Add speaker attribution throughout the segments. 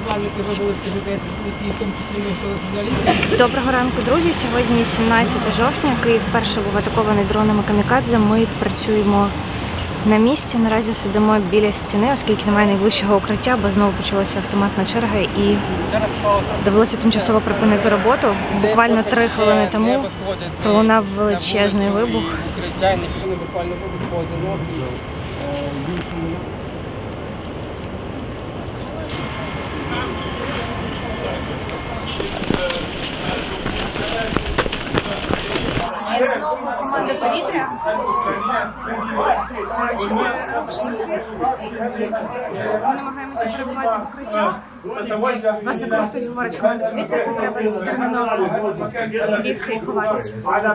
Speaker 1: Доброго ранку, друзі! Сьогодні 17 жовтня. Київ вперше був атакований дронами камікадзе. Ми працюємо на місці. Наразі сидимо біля стіни, оскільки немає найближчого укриття, бо знову почалася автоматна черга і довелося тимчасово припинити роботу. Буквально 3 хвилини тому пролунав величезний вибух. Знову команда повітря. Ми намагаємося перебувати в укриття. Власне, коли хтось говорить команда повітря, то треба терміново бігти і ховатися.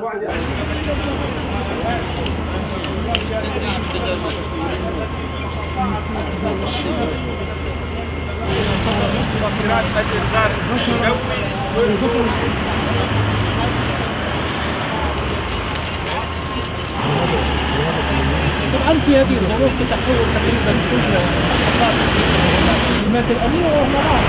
Speaker 2: طبعا في هذه الظروف تتحول تقريبا شبه المادة الأمنية ومناعة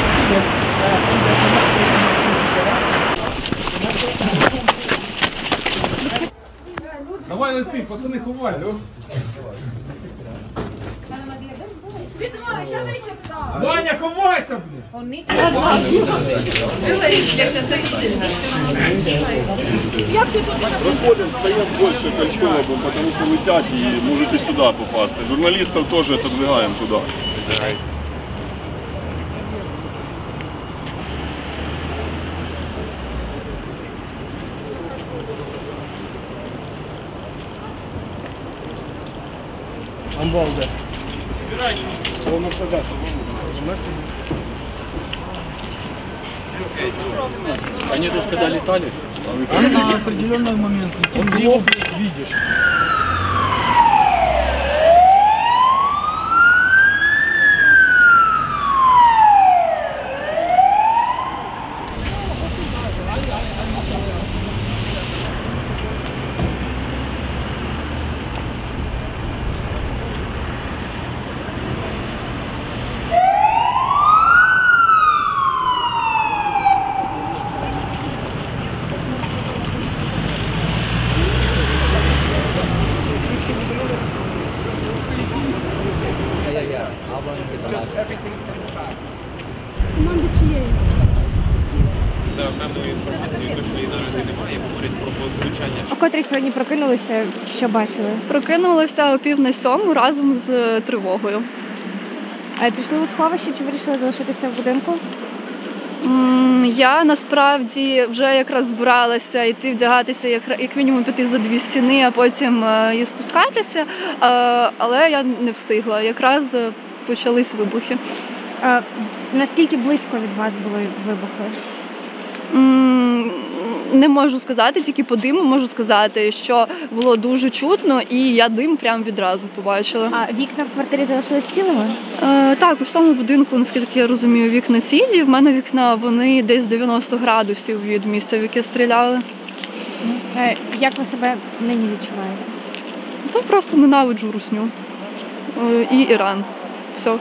Speaker 3: Давай лети, пацани, ховай, Ваня, ховайся, блін!
Speaker 4: Проходим, стоим больше Кольчковым, потому что летят и можете сюда попасть. Журналистов тоже отодвигаем туда.
Speaker 3: Амбалда.
Speaker 5: Они тут когда летали?
Speaker 3: На определенный момент он его видишь.
Speaker 6: Команда чиєї?
Speaker 5: За певною інформацією точної наразі немає, говорять про влучання.
Speaker 1: О котрій сьогодні прокинулися, що бачили?
Speaker 6: Прокинулася о 6:45 разом з тривогою.
Speaker 1: А пішли у сховище чи вирішили залишитися в будинку?
Speaker 6: Я насправді вже якраз збиралася йти вдягатися, як мінімум піти за 2 стіни, а потім і спускатися, але я не встигла. Якраз почались вибухи.
Speaker 1: Наскільки близько від вас були вибухи?
Speaker 6: Не можу сказати, тільки по диму можу сказати, що було дуже чутно і я дим прямо відразу побачила.
Speaker 1: А вікна в квартирі залишились цілими?
Speaker 6: Так, у всьому будинку, наскільки я розумію, вікна цілі. В мене вікна, вони десь 90 градусів від місця, в яке стріляли.
Speaker 1: Як ви себе нині відчуваєте?
Speaker 6: То просто ненавиджу русню і Іран. Все.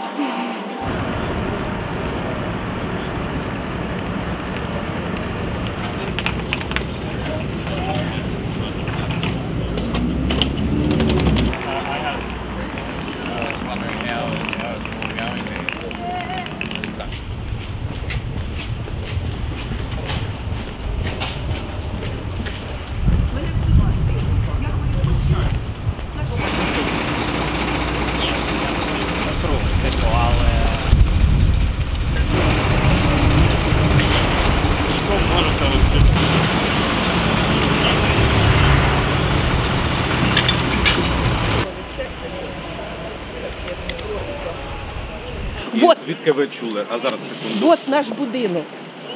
Speaker 5: Вот. Звідки ви чули? А зараз секунду.
Speaker 7: От наш будинок.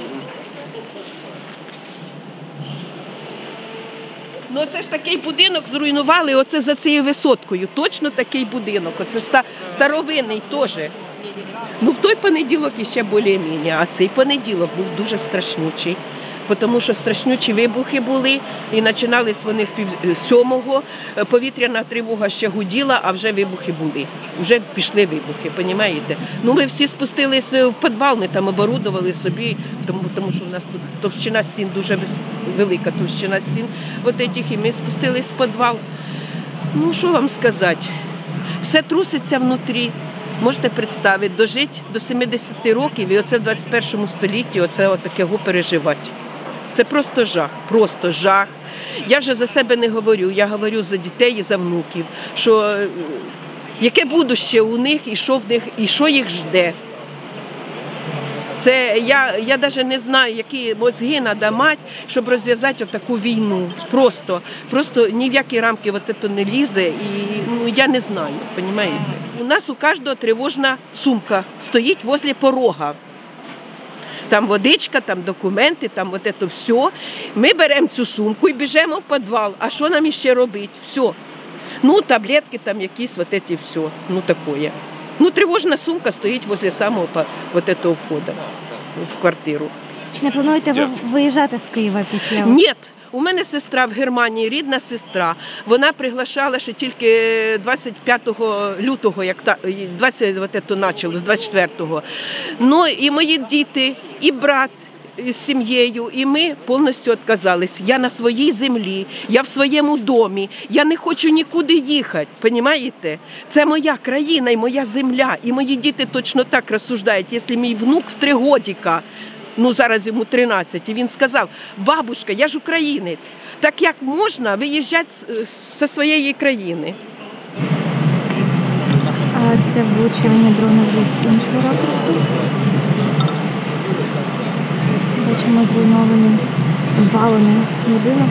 Speaker 7: Ну це ж такий будинок зруйнували, оце за цією висоткою. Точно такий будинок, оце старовинний теж. Ну в той понеділок іще більш-менш, а цей понеділок був дуже страшнючий. тому що страшнючі вибухи були, і починались вони з 7-го, повітряна тривога ще гуділа, а вже вибухи були, вже пішли вибухи, розумієте? Ну, ми всі спустились в підвал, ми там оборудували собі, тому що в нас тут товщина стін, дуже велика товщина стін, і ми спустились в підвал. Ну, що вам сказати? Все труситься внутрі. Можете представити, дожити до 70 років і оце в 21 столітті, оце отакого переживати. Це просто жах, просто жах. Я вже за себе не говорю, я говорю за дітей і за внуків, що яке будуще у них і що в них, і що їх жде. Це я навіть не знаю, які мозги треба мати, щоб розв'язати таку війну. Просто ні в які рамки це не лізе, і ну, я не знаю, розумієте? У нас у кожного тривожна сумка стоїть возле порога. Там водичка, там документи, там це все. Ми беремо цю сумку і біжимо в підвал. А що нам іще робити? Все. Ну, таблетки там якісь, все. Ну, таке. Ну, тривожна сумка стоїть возле самого входу в квартиру.
Speaker 1: Чи не плануєте ви виїжджати з Києва після?
Speaker 7: Ні. У мене сестра в Германії, рідна сестра. Вона приглашала ще тільки 25 лютого, як почалось, 24-го. Ну, і мої діти, і брат з сім'єю, і ми повністю відказались. Я на своїй землі, я в своєму домі, я не хочу нікуди їхати, розумієте? Це моя країна і моя земля, і мої діти точно так розсуждають. Якщо мій внук в 3 годика, ну зараз йому 13, і він сказав: бабушка, я ж українець, так як можна виїжджати зі своєї країни?
Speaker 1: А це влучування дрону з іншого ракурсу. Бачимо зруйнований, обвалений будинок.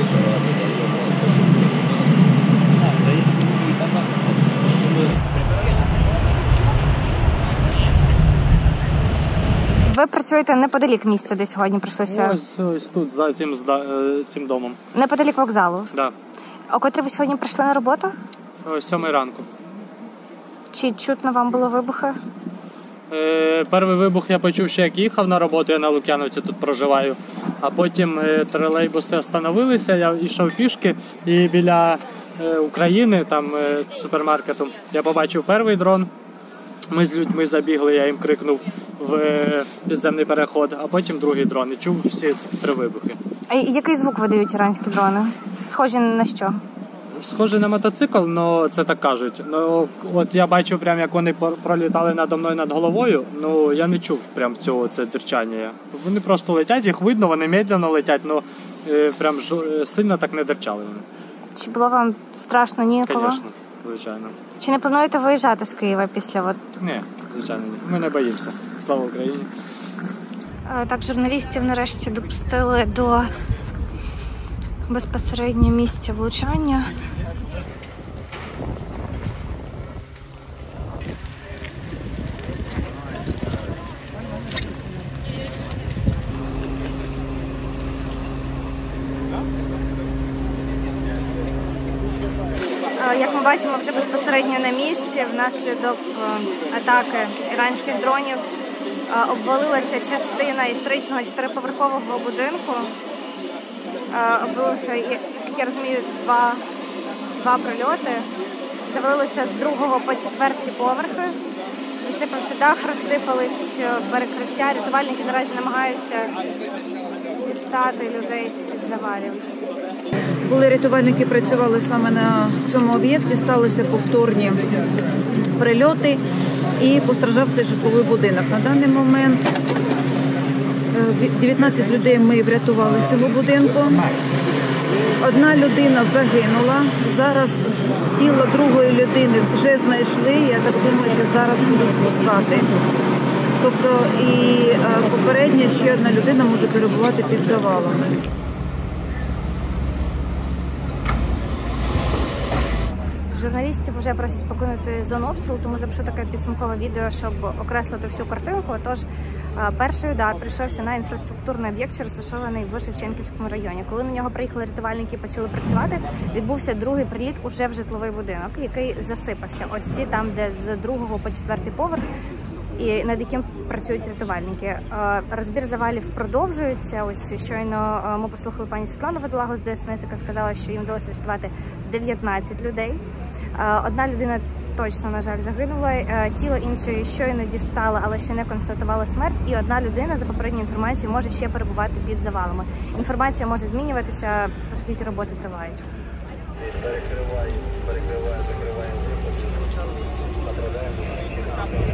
Speaker 1: Ви працюєте неподалік місця, де сьогодні прийшлося?
Speaker 3: Ось тут, за цим домом.
Speaker 1: Неподалік вокзалу?
Speaker 3: Да.
Speaker 1: О котрій ви сьогодні прийшли на роботу?
Speaker 3: О 7 ранку.
Speaker 1: Чи чутно вам було вибухи?
Speaker 3: Перший вибух я почув ще як їхав на роботу, я на Лук'яновці тут проживаю. А потім тролейбуси остановилися, я йшов пішки і біля України, там супермаркету, я побачив перший дрон. Ми з людьми забігли, я їм крикнув в підземний переход, а потім другий дрон і чув всі 3 вибухи.
Speaker 1: А який звук видають іранські дрони? Схожі на що?
Speaker 3: Схоже на мотоцикл, але це так кажуть. Ну, от я бачив, прям, як вони пролітали надо мною над головою, ну я не чув прям цього це дерчання. Вони просто летять, їх видно, вони медленно летять, але прям сильно так не дерчали вони.
Speaker 1: Чи було вам страшно, ніяково?
Speaker 3: Звісно, звичайно.
Speaker 1: Чи не плануєте виїжджати з Києва після?
Speaker 3: Ні, звичайно ні. Ми не боїмося. Слава Україні.
Speaker 1: Так, журналістів нарешті допустили до безпосереднього місця влучання. Як ми бачимо, вже безпосередньо на місці внаслідок атаки іранських дронів обвалилася частина історичного 4-поверхового будинку. Обвалилося, наскільки я розумію, два прильоти. Завалилося з 2-го по 4-й поверхи. Засипався дах, розсипались перекриття. Рятувальники наразі намагаються дістати людей з-під завалів.
Speaker 8: Коли рятувальники працювали саме на цьому об'єкті, сталися повторні прильоти і постраждав цей житловий будинок. На даний момент 19 людей ми врятували з цього будинку. 1 людина загинула. Зараз тіло другої людини вже знайшли. Я так думаю, що зараз будуть спускати. Тобто і попередньо ще 1 людина може перебувати під завалами.
Speaker 1: Журналістів вже просять покинути зону обстрілу, тому запишу таке підсумкове відео, щоб окреслити всю картинку. Отож, перший удар прийшовся на інфраструктурний об'єкт, що розташований в Шевченківському районі. Коли на нього приїхали рятувальники і почали працювати, відбувся другий приліт уже в житловий будинок, який засипався. Ось ці там, де з 2-го по 4-й поверх. і над яким працюють рятувальники. Розбір завалів продовжується. Ось щойно ми послухали пані Світлану Водолагу з ДСНС, яка сказала, що їм вдалося врятувати 19 людей. Одна людина точно, на жаль, загинула. Тіло іншої щойно дістали, але ще не констатували смерть. І одна людина, за попередньою інформацією, може ще перебувати під завалами. Інформація може змінюватися, оскільки роботи тривають.
Speaker 9: Перекриваємо, закриваємо.